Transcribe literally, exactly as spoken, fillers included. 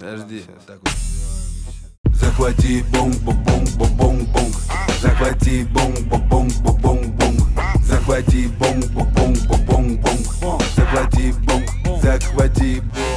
Подожди. Так вот. Захвати бомбу, бомбу, бомбу, бомбу. Захвати бомбу, бомбу, бомбу, бомбу. Захвати бомбу, бомбу, бомбу, бомбу. Захвати бомбу, захвати бомбу.